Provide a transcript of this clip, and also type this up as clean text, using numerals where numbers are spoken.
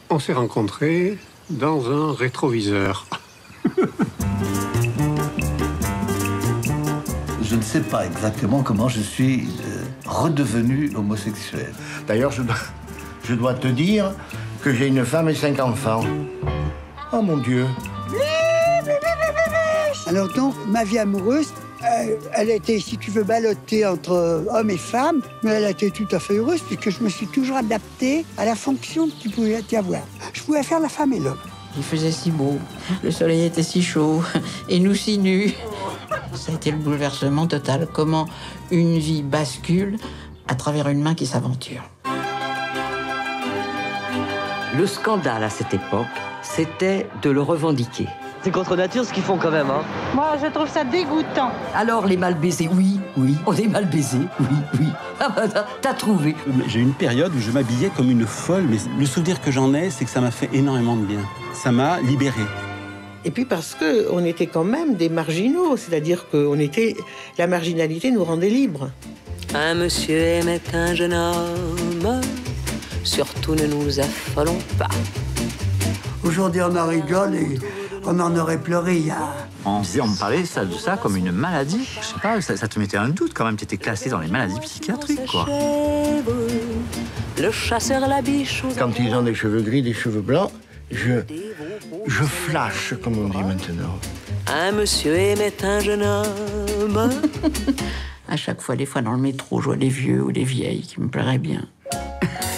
On s'est rencontrés dans un rétroviseur. Je ne sais pas exactement comment je suis redevenu homosexuel. D'ailleurs, je dois te dire que j'ai une femme et 5 enfants. Oh mon Dieu. Alors donc, ma vie amoureuse, elle était, si tu veux, ballottée entre hommes et femmes, mais elle a été tout à fait heureuse puisque je me suis toujours adaptée à la fonction qu'il pouvait y avoir. Je pouvais faire la femme et l'homme. Il faisait si beau, le soleil était si chaud, et nous si nus. Ça a été le bouleversement total. Comment une vie bascule à travers une main qui s'aventure. Le scandale à cette époque, c'était de le revendiquer. C'est contre nature ce qu'ils font quand même, hein. Moi, je trouve ça dégoûtant. Alors, les mal baisés, oui, on est mal baisés, oui. Ah bah, t'as trouvé. J'ai eu une période où je m'habillais comme une folle, mais le souvenir que j'en ai, c'est que ça m'a fait énormément de bien. Ça m'a libéré. Et puis parce qu'on était quand même des marginaux, c'est-à-dire que la marginalité nous rendait libres. Un monsieur aimait un jeune homme, surtout ne nous affolons pas. Aujourd'hui, on en rigole et on en aurait pleuré il y a... On me parlait de ça comme une maladie. Je sais pas, ça te mettait un doute quand même. Tu étais classé dans les maladies psychiatriques, quoi. Le chasseur, la biche... Quand ils ont des cheveux gris, des cheveux blancs, je flash, comme on dit maintenant. Un monsieur aimait un jeune homme. À chaque fois, des fois dans le métro, je vois des vieux ou des vieilles qui me plairaient bien.